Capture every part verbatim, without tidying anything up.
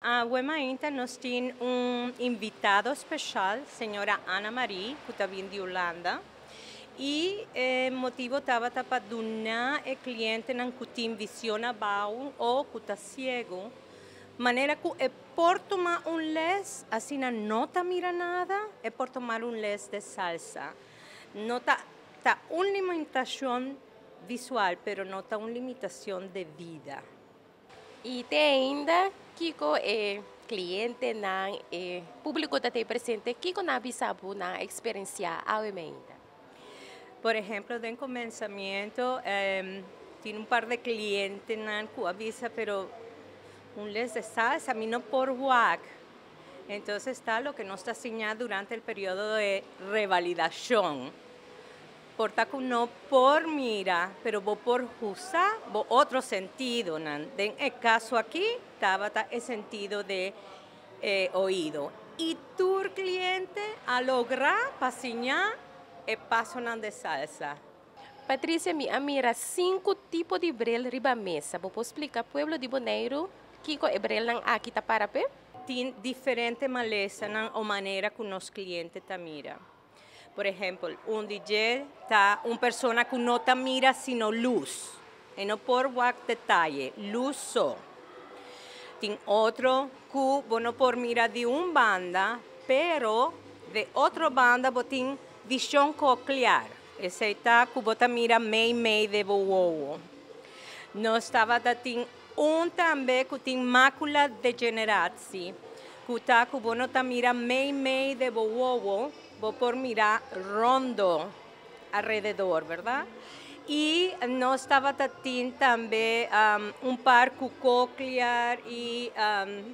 A Huemainta nós temos um invitado especial, senhora Ana Maria, que está vindo de Holanda. E o motivo estava para donar ao cliente que tem visão abaixo ou que está cego. Maneira que é por tomar um les, assim não está mira nada, é por tomar um les de salsa. Não está tá uma limitação visual, mas não está uma limitação de vida. E tem ainda que o cliente, não, o público está presente, que não sabe na experiência ainda. Por exemplo, no começamento, eh, tinha um par de clientes que avisa, pero um les de salsa, a mim não por WAC. Então, está o que não está assinado durante o período de revalidação. Portanto, não por mira, pero vou por usar, vou outro sentido. No caso aqui, estava o sentido de eh, ouído. E tu, cliente, a lograr passear e passo de salsa. Patrícia, me mira cinco tipos de brel riba mesa. Vou explicar para o povo de Bonaire que o brel não aqui está para pé? Tem diferentes malezas na maneira que os clientes te miram. Por exemplo, um D J está uma pessoa que não te mira sino luz. E não por qualquer detalhe, luz só. Tem outro que você não pode mirar de uma banda, pero de outra banda você tem visão coclear. Esse está que você mira meio meio de boa. Nós estava tem um também que tem mácula degenerada, que está que você não mira meio meio de boa, vou por mirar rondo alrededor, verdade? E nós estava tem também um, um par coclear e um,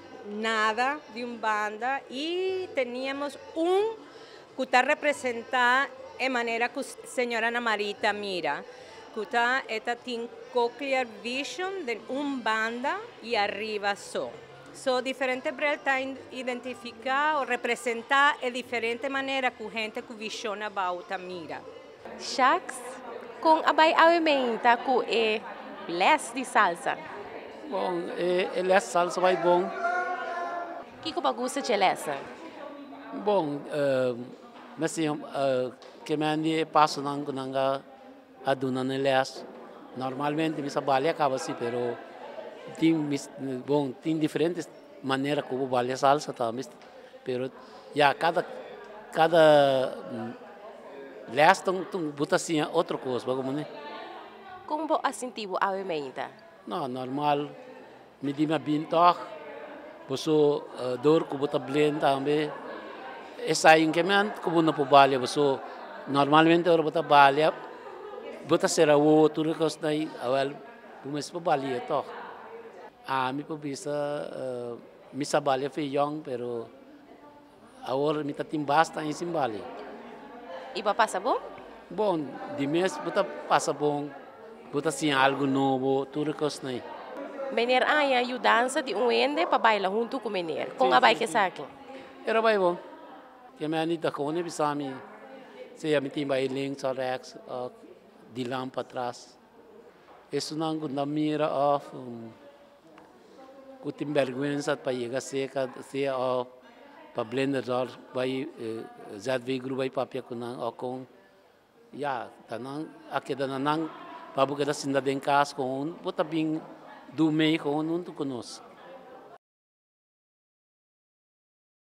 nada de uma banda e tínhamos um que está representar de maneira que a senhora Ana Marita mira, que está tem cochlear vision de uma banda e arriba só. So, diferente brel está identificar ou representar de diferente maneira que a gente com visão abaixo mira. Shaks, com a bai aumenta com é les de salsa. Bom, é, é les salsa vai bom. Que que bagunça de lesa? Bom, uh, mas sim, uh, que me passo não nanga aduna no les. Normalmente me trabalha acaba assim, pero tem bom tem diferentes maneiras como vale salsa também, pero já cada cada les tung tung buta assim outra coisa, como né? Como bo assintivo aumenta? Não, normal, me dima bintoch, boso dor ko buta blend também. Essa inkeman ko buna po balya boso normalmente ora buta balya buta será o tudo que os daí awal bumes po balya toch. Ah, mi po bisa uh, mi sabalya fe young pero agora mi tatim basta em simbali. E para passa bom? Bom, de mês buta passa bom, buta sim algo novo, tudo que os daí. Mener ai ajudança de um ende para bailar junto com mener. Com a bai que saque. Era bem bom. Que me anita com ne bisami. Se a mi tim bai link só rex de lá para trás. Isso não gunda mira off. Kutim vergüenza para chegar seca, se a para blender já vai já veio grupo vai papia com não com já tá não aqui da não para bucar da cinda de casa com um bota bem do meio com um tu conosco.